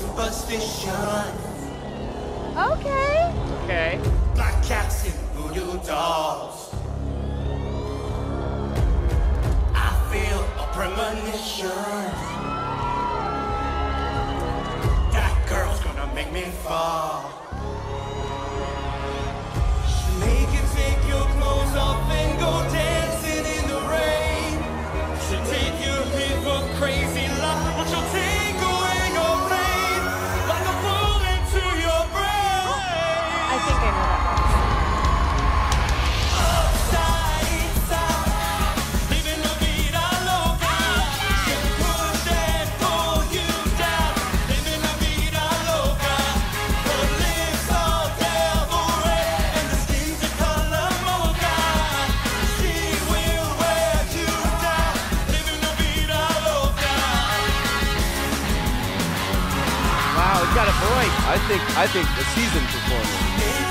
superstition. Okay. Okay. Black cats and voodoo dolls. I feel a premonition. That girl's gonna make me fall. She'll make you take your clothes off and go dancing in the rain. She'll take you here for crazy love, but she'll take away your pain like a bullet to your brain. I think I know that one. Wow, he's got a voice. I think a seasoned performer.